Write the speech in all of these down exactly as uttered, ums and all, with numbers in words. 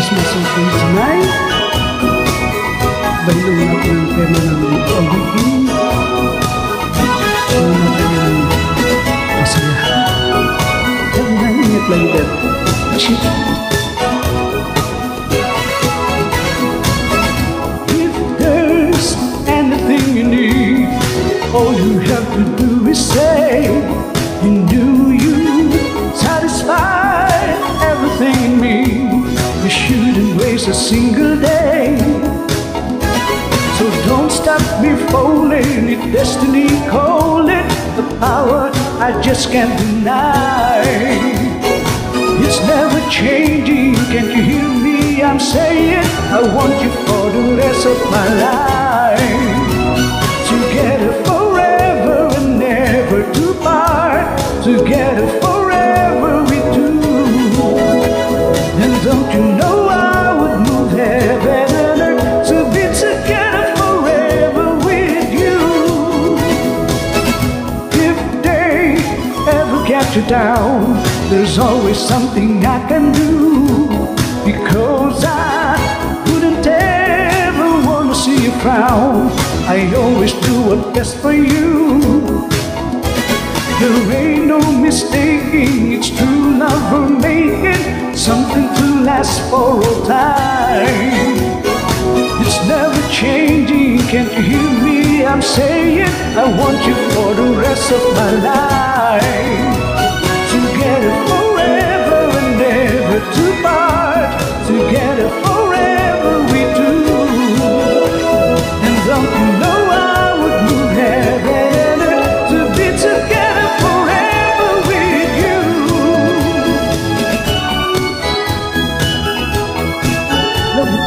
is my song for you tonight. Balong na po yung tema ng pag-ibig. Ano na po yung masaya. Kaya naingat lang din. Shit. If there's anything you need, all you have to do is say you knew you satisfied everything in me. You shouldn't waste a single day. So don't stop me falling, it's destiny calling, the power I just can't deny. It's never changing, can't you hear me? I'm saying I want you for the rest of my life. Together forever and never to part. Together forever we do. And don't you know I would move heaven and earth to be together forever with you. If they ever get you down, there's always something I can do. Because I wouldn't ever want to see you frown. I always do what's best for you. There ain't no mistaking, it's true love we're making, something to last for all time. It's never changing, can't you hear me? I'm saying I want you for the rest of my life. Together forever and never to part. Together forever we do. And don't you know I would move heaven and earth to be together forever with you. Love you.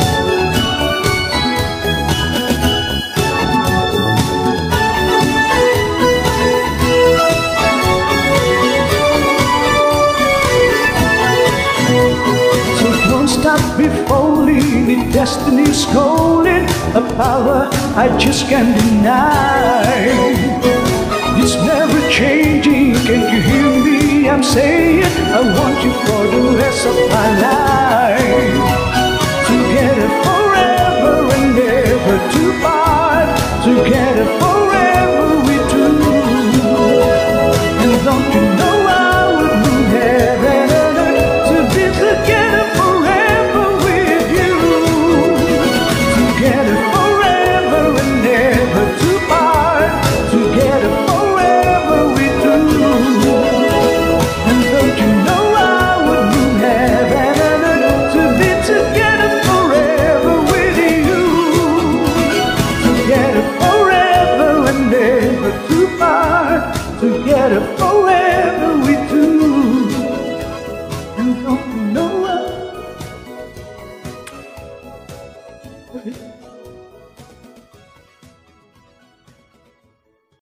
So don't stop me falling, if destiny's calling, a power I just can't deny. It's never changing, can't you hear me? I'm saying I want you for the rest of my life. Together forever and never to part. Together forever we do. And don't you know I would move heaven and earth to be together forever with you. Together forever and never to part. Together forever we do. And don't you know I would move heaven and earth to be together forever with you. Together forever and never to part. Together forever we do. And don't you know I